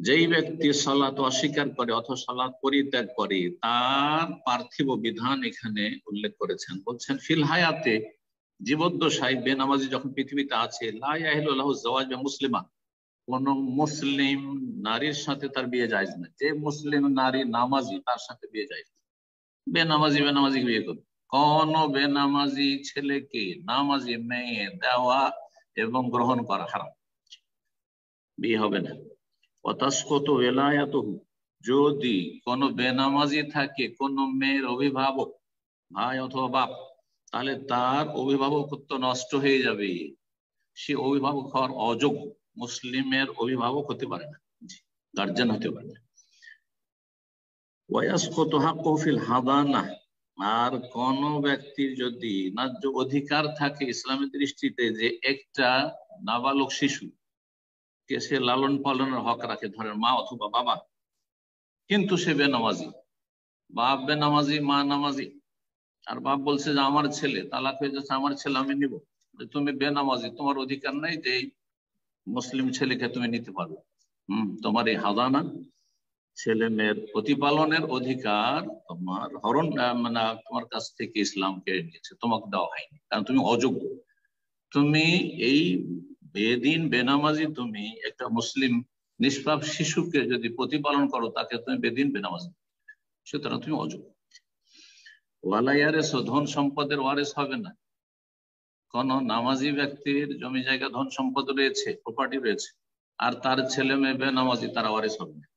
যেই ব্যক্তি সালাত অস্বীকার করে অথবা সালাত পরিত্যাগ করে তার পার্থিব বিধান এখানে উল্লেখ করেছেন। বলছেন ফিল হায়াতে, জীবদ্দশায় বেনামাজি যখন পৃথিবীতে আছে, লা ইয়াহিলু লাহু যাওয়াজ মুসলিমা, কোন মুসলিম নারীর সাথে তার বিয়ে জায়েজ না। যে মুসলিম নারী নামাজি তার সাথে বিয়ে জায়েজ না। বেনামাজি বিয়ে করবে। কোন বেনামাজি ছেলেকে নামাজি মেয়ে দেওয়া এবং গ্রহণ করা হারাম, বিয়ে হবে না। অতাসকত ওয়ালায়াতুহু, যদি কোন বেনামাজি থাকে কোন মেয়ের অভিভাবক, ভাই অথবা বাপ, তাহলে তার অভিভাবকত্ব নষ্ট হয়ে যাবে। সে অভিভাবক হওয়ার অযোগ্য, মুসলিমের অভিভাবক হতে পারে না, গার্জেন হতে পারে না। ওয়ায়াসকতু হাক্কুহু ফিল হাদানাহ, আর কোন ব্যক্তির যদি ন্যায্য অধিকার থাকে ইসলামের দৃষ্টিতে যে একটা নাবালক শিশু কে সে লালন পালনের হক রাখে, ধরেন মা অথবা বাবা, কিন্তু সে বেনামাজি, বাপ বেনামাজি মা নামাজি, আর বাপ বলছে যে আমার ছেলে তালাক হয়ে যাচ্ছে, আমার ছেলে আমি নিব, তুমি বেনামাজি, তোমার অধিকার নেই যে মুসলিম ছেলেকে তুমি নিতে পারবে। তোমার এই হাদানা, ছেলে মেয়ের প্রতিপালনের অধিকার তোমার হরণ মানে তোমার কাছ থেকে ইসলাম কেড়ে নিয়েছে, তোমাকে দেওয়া হয়নি, কারণ তুমি অযোগ্য। তুমি এই বেদিন বেনামাজি, তুমি একটা মুসলিম নিষ্পাপ শিশুকে যদি প্রতিপালন করো, তাকে তুমি বেদিন বেনামাজি, সুতরাং তুমি অযোগ্য। ওয়ালাইয়ারেস, ধন সম্পদের ওয়ারেস হবে না। কোন নামাজি ব্যক্তির জমি জায়গা ধন সম্পদ রয়েছে, প্রপার্টি রয়েছে, আর তার ছেলে মেয়ে বেনামাজি, তারা ওয়ারেস হবে না।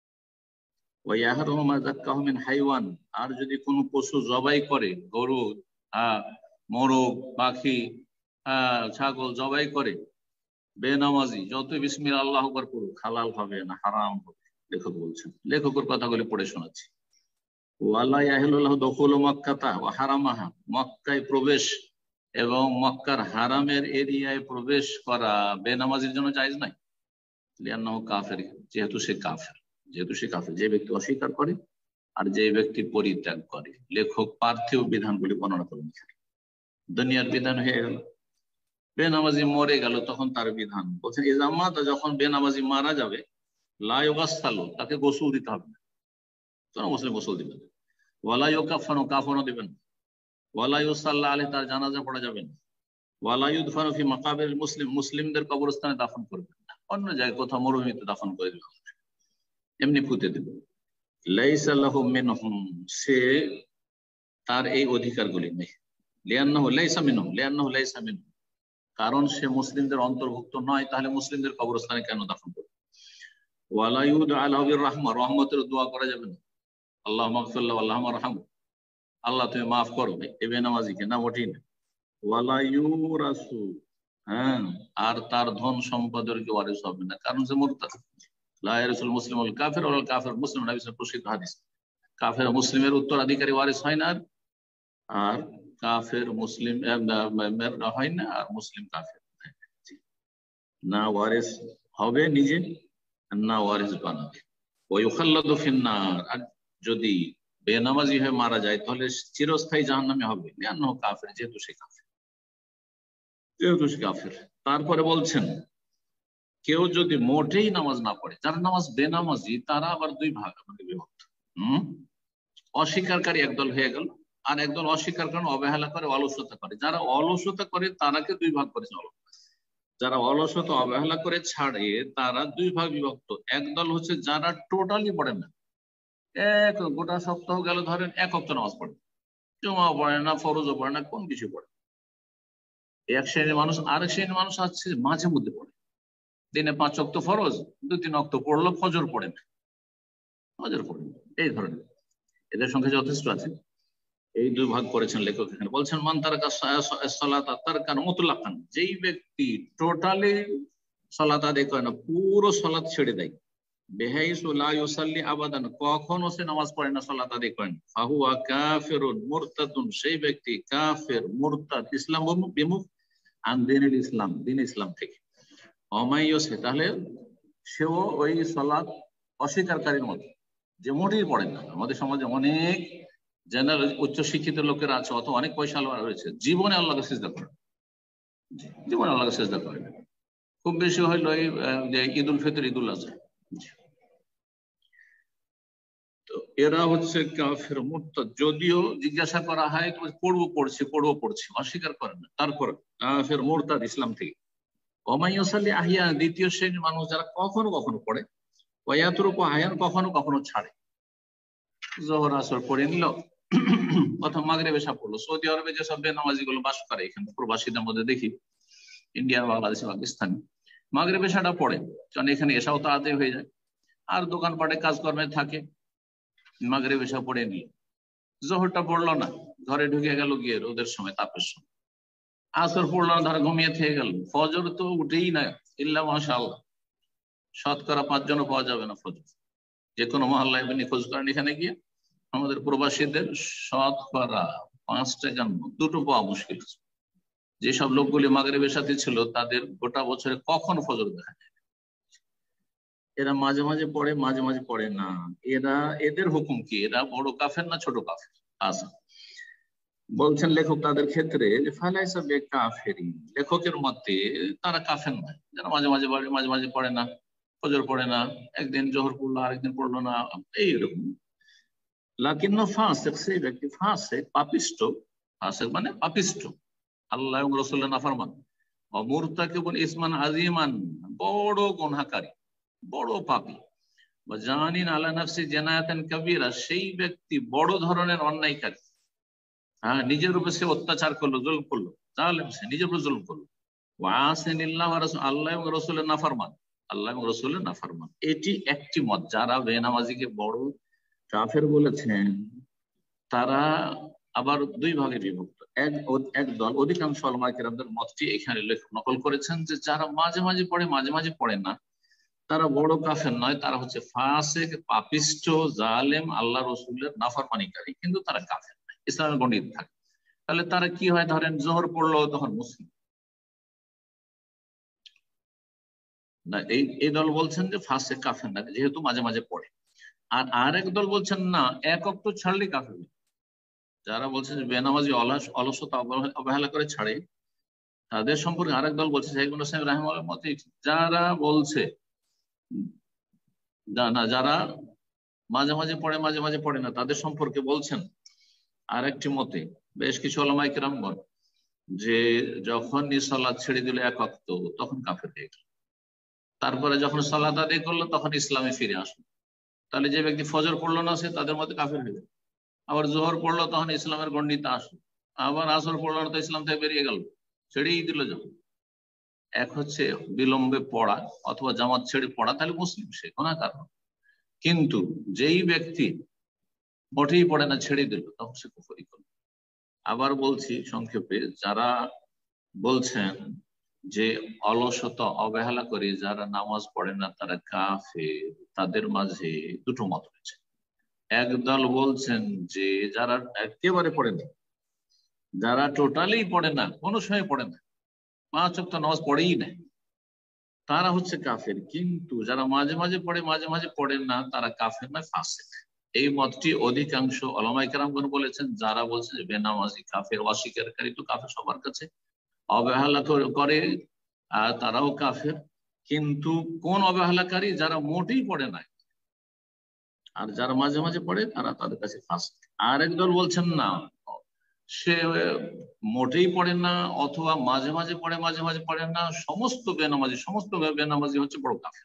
হাইওয়ান, আর যদি কোনো পশু জবাই করে, গরু, মোরগ, পাখি, ছাগল জবাই করে বেনামাজি, যত বিসমিল্লাহ আল্লাহু আকবার পড়ুক, হালাল হবে না, হারাম হবে। লেখক বলছেন, লেখকের কথাগুলি পড়ে শোনাচ্ছি। ওয়ালা ইয়াহিলু লাহু দুখুলু মক্কাতা ওয়া হারামাহা, মক্কায় প্রবেশ এবং মক্কার হারামের এরিয়ায় প্রবেশ করা বেনামাজির জন্য জায়েজ নাই। লিআন্নাহু কাফির, যেহেতু সে কাফের, যে ব্যক্তি অস্বীকার করে আর যে ব্যক্তি পরিত্যাগ করে। লেখক পার্থিব বিধানগুলি বর্ণনা করেন। দুনিয়ার বিধান হয়ে গেল, বেনামাজি মরে গেল, তখন তার বিধান বলছেন ইজামাতা, যখন বেনামাজি মারা যাবে, লা ইউগাসসালু, তাকে গোসল দিতে হবে না, কোন মুসলিম গোসল দিবেন না। ওয়ালা ইউকাফানু, কাফনও দিবেন না। ওয়ালা ইউসাল্লা আলাইহি, তার জানাজা পড়া যাবে না। ওয়ালা ইউদফানু ফি মাকাবিরিল মুসলিম, মুসলিমদের কবরস্থানে দাফন করবেন না, অন্য জায়গায় কোথাও মরুভূমিতে দাফন করে দেবেন, এমনি পুঁতে দেবেন। লাইসা লাহু মিনহুম, সে তার এই অধিকারগুলি নেই। লিআন্নাহু লাইসা মিনহুম, লিআন্নাহু লাইসা মিনহুম, কারণ সে মুসলিমদের অন্তর্ভুক্ত নয়, তাহলে মুসলিমদের কবরস্থানে কেন দাফন করবে। ওয়ালা ইউদআ লাহু বিররাহমা, রহমতের দোয়া করা যাবে না। আল্লাহুম্মা ইগফির লাহু আল্লাহুম্মা আরহামহু, আল্লাহ তুমি মাফ করো এই বেনামাজিকে, না মোটেই না। ওয়ালা ইউরাসু, আর তার ধন সম্পদের কি ওয়ারিস হবে না, কারণ সে মুরতাদ। লা ইয়ারিসুল মুসলিমুল কাফির ওয়াল কাফির মুসলিম, নবী সাল্লাল্লাহু আলাইহি ওয়াসাল্লাম প্রসিদ্ধ হাদিস। কাফের মুসলিমের উত্তরাধিকারী ওয়ারিস হয় না, আর কাফের মুসলিম হয় না, আর মুসলিম কাফের না ওয়ারিস হবে নিজে, না ওয়ারিস বানাবে। ওয়ায়ুখাল্লাদু ফিন্নার, আর যদি বেনামাজি হয়ে মারা যায় তাহলে চিরস্থায়ী জাহান্নামে হবে। লিআন্নাহু কাফির, যেহেতু সে কাফের। তারপরে বলছেন কেউ যদি মোটেই নামাজ না পড়ে, যারা নামাজ বেনামাজি, তারা আবার দুই ভাগ বিভক্ত। অস্বীকারী একদল হয়ে গেল, আর একদল অস্বীকার করেন, অবহেলা করে, অলসতা করে। যারা অলসতা করে তারাকে দুই ভাগ করেছে। যারা অলসতা অবহেলা করে ছাড়ে, তারা দুই ভাগ বিভক্ত। একদল হচ্ছে যারা টোটালি পড়ে না, এক গোটা সপ্তাহ গেল ধরেন এক ওয়াক্ত নামাজ পড়ে, জুমাও পড়ে না, ফরজও পড়ে না, কোন কিছু পড়ে। এক শ্রেণীর মানুষ। আরেক শ্রেণীর মানুষ আছে মাঝে মধ্যে পড়ে, দিনে 5 ওয়াক্ত ফরজ, 2-3 ওয়াক্ত পড়লো, ফজর পড়ে না, এই ধরনের। এদের সংখ্যা যথেষ্ট আছে। এই দুই ভাগ করেছেন লেখক এখানে। বলছেন মান তারাকা সালাতা তারকান মুতলাকান, যেই ব্যক্তি টোটালি সালাত আদায় করে না, পুরো সালাত ছেড়ে দেয়, বিহাইসু লা ইউসাল্লি আবাদান, কখনো সে নামাজ পড়ে না, সালাত আদায় করে না, ফাহুয়া কাফিরুন মুরতাদুন, সেই ব্যক্তি কাফের, মুরতাদ, ইসলাম বিমুখ, আন দ্বীনিল ইসলাম, দ্বীন ইসলাম থেকে। অমাইয়সে, তাহলে সেও ওই সালাত অস্বীকারীর মতো, যে মোটেই পড়ে না। আমাদের সমাজে অনেক জেনারেল উচ্চ শিক্ষিত লোকেরা আছে, অথবা অনেক পয়সা রয়েছে, জীবনে আল্লাহকে সিজদা করে, জীবনে আল্লাহকে সিজদা করে না। খুব বেশি হইলো এই যে ঈদ উল ফিতর, ঈদ উল আজহা, তো এরা হচ্ছে কাফের মুরতাদ। যদিও জিজ্ঞাসা করা হয় পড়বো পড়ছি অস্বীকার করেন না, তারপর কাফের মুরতাদ ইসলাম থেকে। ওমাইয়াসাল্লি আহিয়া, দ্বিতীয় শ্রেণীর মানুষ যারা কখনো কখনো পড়ে, ওয়ায়াতুরুক আহয়ান, কখনো কখনো ছাড়ে। জোহর আসর পড়ে নিল, প্রথম মাগরিব এশা পড়লো। সৌদি আরবে যেসব বেনামাজি গুলো বাস করে, এখানে প্রবাসীদের মধ্যে দেখি ইন্ডিয়ান, বাংলাদেশি, পাকিস্তানি, মাগরিব এশাটা পড়ে, কারণ এখানে এশাও তো আদায় হয়ে যায়, আর দোকানপাটে কাজকর্মে থাকে। মাগরিব এশা পড়ে নিল, জোহরটা পড়লো না, ঘরে ঢুকে গেল গিয়ে রোদের সময়, তাপের সময়। আসর পড়লো না, ধর ঘুমিয়ে থেকে গেল। ফজর তো উঠেই না, ইল্লা মাশাআল্লাহ, শতকরা 5 জনও পাওয়া যাবে না ফজর। যে কোনো মহল্লায় আপনি খোঁজ করেন, এখানে গিয়ে আমাদের প্রবাসীদের শতকরা 5টা জন্ম, 2টো পাওয়া মুশকিল। যেসব লোকগুলি মাগরিবের সাথে ছিল, তাদের গোটা বছরে কখন ফজর দেখা যায়। এরা মাঝে মাঝে পড়ে, মাঝে মাঝে পড়ে না। এদের হুকুম কি? এরা বড় কাফের না ছোট কাফের? আচ্ছা, বলছেন লেখক তাদের ক্ষেত্রে যে ফালাইসা বিকাফিরিন, লেখকের মতে তারা কাফের নয়, যারা মাঝে মাঝে পড়ে, মাঝে মাঝে পড়ে না, ফজর পড়ে না, একদিন জোহর পড়লো আরেকদিন পড়লো না, এইরকম। লাকিন্ন ফাসিক, সেই ব্যক্তি ফাসিক, পাপিষ্ট। ফাসিক মানে পাপিষ্ট, আল্লাহ এবং রাসূলের নাফরমান। মুরতাকিবুন ইসমান আযীমান, বড় গুনাহকারী, বড় পাপী। জানিন আলা নাফসি জিনায়াতান কাবীরা, সেই ব্যক্তি বড় ধরনের অন্যায়কারী। হ্যাঁ, নিজের উপর সে অত্যাচার করলো, জুলম করলো, জালেম, সে নিজের উপর জুলম করলো। ওয়াসিনিল্লাহ ওয়া রাসূল, আল্লাহ এবং রাসূলের নাফরমান, আল্লাহ এবং রাসূলের নাফরমান। এটি একটি মত। যারা বেনামাজিকে বড় কাফের বলেছেন, তারা আবার 2 ভাগে বিভক্ত। এক দল, অধিকাংশ উলামায়ে কেরামদের মতটি এখানে নকল করেছেন, যে যারা মাঝে মাঝে পড়ে, মাঝে মাঝে পড়ে না, তারা বড় কাফের নয়, তারা হচ্ছে ফাসিক, পাপিষ্ট, জালেম, আল্লাহ রাসূলের নাফরমানিকারী, কিন্তু তারা কাফের নয়, ইসলামের গণ্ডিত থাকে। তাহলে তারা কি হয়? ধরেন জোহর পড়লো, তখন মুসলিম না। এই দল বলছেন যে ফাসিক, কাফের না, যেহেতু মাঝে মাঝে পড়ে। আর আরেক দল বলছেন না, এক ওয়াক্ত ছাড়লে কাফের। যারা বলছে যে বেনামাজি অলসতা অবহেলা করে ছাড়ে, তাদের সম্পর্কে আরেক দল বলছে, শাইখ ইবনে সাইয়্যিদ রাহিমাহুল্লাহর মতে, যারা বলছে না, যারা মাঝে মাঝে পড়ে, মাঝে মাঝে পড়ে না, তাদের সম্পর্কে বলছেন আরেকটি মতে বেশ কিছু উলামায়ে কেরামগণ, যে যখন সালাত ছেড়ে দিল এক ওয়াক্ত, তখন কাফের হয়ে গেল। তারপরে যখন সালাত আদায় করলো, তখন ইসলামে ফিরে আসলো। তাহলে যে ব্যক্তি ফজর পড়লো না, সে তাদের মধ্যে কাফের হয়ে গেল। আবার জোহর পড়লো, তখন ইসলামের গণ্ডিতে আসলো। আবার আসর পড়লো না, তো ইসলাম থেকে বেরিয়ে গেল, ছেড়েই দিল। যখন এক হচ্ছে বিলম্বে পড়া অথবা জামাত ছেড়ে পড়া, তাহলে মুসলিম, সে গুনাহগার। কিন্তু যেই ব্যক্তি মোটেই পড়ে না, ছেড়ে দিল, তখন সে কুফরি করল। আবার বলছি সংক্ষেপে, যারা বলছেন যে অলসতা অবহেলা করে যারা নামাজ পড়ে না তারা কাফের, তাদের মাঝে 2টো মত রয়েছে। একদল বলছেন যে যারা একেবারে পড়ে না, যারা টোটালি পড়ে না, কোনো সময় পড়ে না, 5 ওয়াক্ত নামাজ পড়েই না, তারা হচ্ছে কাফের। কিন্তু যারা মাঝে মাঝে পড়ে, মাঝে মাঝে পড়েন না, তারা কাফের নয়, ফাসিক। এই মতটি অধিকাংশ উলামায়ে কেরামগণ বলেছেন। যারা বলছে যে বেনামাজি কাফের, অস্বীকারী তো কাফের সবার কাছে, অবহেলা করে তারাও কাফের। কিন্তু কোন অবহেলাকারী? যারা মোটেই পড়ে না, আর যারা মাঝে মাঝে পড়ে, তারা তাদের কাছে ফাসিক। আর একদল বলছেন না, সে মোটেই পড়ে না, অথবা মাঝে মাঝে পড়ে, মাঝে মাঝে পড়ে না, সমস্ত বেনামাজি হচ্ছে বড় কাফের।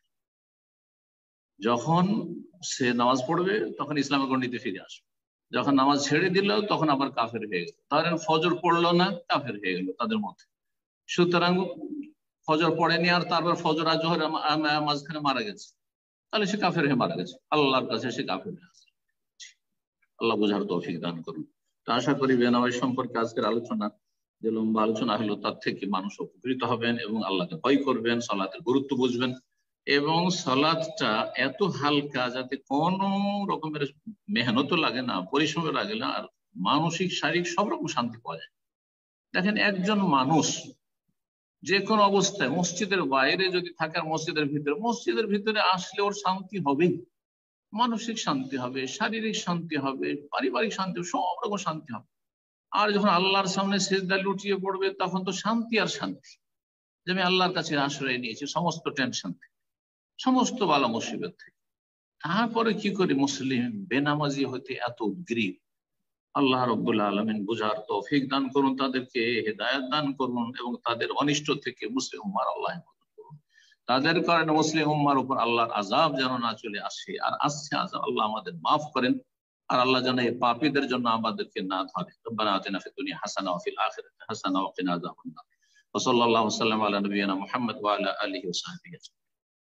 যখন সে নামাজ পড়বে, তখন ইসলামের গণ্ডিতে ফিরে আসবে। যখন নামাজ ছেড়ে দিল, তখন আবার কাফের হয়ে গেল। তাহলে ফজর পড়লো না, কাফের হয়ে গেল তাদের মধ্যে। সুতরাং ফজর পড়েনি, আর তারপর ফজর আর জোহর মাঝখানে মারা গেছে, তাহলে সে কাফের হয়ে মারা গেছে, আল্লাহর কাছে সে কাফের হয়ে আছে। আল্লাহ বুঝার তৌফিক দান করুন। তো আশা করি বেনামাজ সম্পর্কে আজকের আলোচনা, যে লম্বা আলোচনা হলো, তার থেকে মানুষ উপকৃত হবেন এবং আল্লাহকে ভয় করবেন, সালাতের গুরুত্ব বুঝবেন, এবং সালাতটা এত হালকা যাতে কোনো রকমের মেহনতও লাগে না, পরিশ্রমও লাগে না, আর মানসিক, শারীরিক সব রকম শান্তি পাওয়া যায়। দেখেন, একজন মানুষ যে কোনো অবস্থায় মসজিদের বাইরে যদি থাকে, আর মসজিদের ভিতরে আসলে ওর শান্তি হবেই। মানসিক শান্তি হবে, শারীরিক শান্তি হবে, পারিবারিক শান্তি, সব রকম শান্তি হবে। আর যখন আল্লাহর সামনে সিজদায় লুটিয়ে পড়বে, তখন তো শান্তি আর শান্তি, যে আমি আল্লাহর কাছে আশ্রয় নিয়েছি সমস্ত টেনশন থেকে, সমস্ত বালা মুসিবত থেকে। তারপরে কি করে মুসলিম বেনামাজি হতে এত উদ্গ্রীব? আল্লাহ রাব্বুল আলামিন বুঝার তৌফিক দান করুন, তাদেরকে হেদায়েত দান করুন এবং তাদের অনিষ্ট থেকে মুসলিম উম্মাহর আল্লাহ হেফাজত করুন। তাদের কারণে মুসলিম উম্মাহর উপর আল্লাহর আযাব যেন না চলে আসে, আর আসছে আযাব আল্লাহ আমাদের মাফ করেন, আর আল্লাহ যেন এই পাপীদের জন্য আমাদেরকে না ধরে। রব্বানা আতিনা ফিদ দুনিয়া হাসানাহ ওয়া ফিল আখিরাতি হাসানাহ ওয়া কিনা আযাবান নার। ওয়া সাল্লাল্লাহু ওয়া সাল্লাম আলা নবিয়িনা মুহাম্মদ ওয়া আলা আলিহি ওয়া সাহবিহি।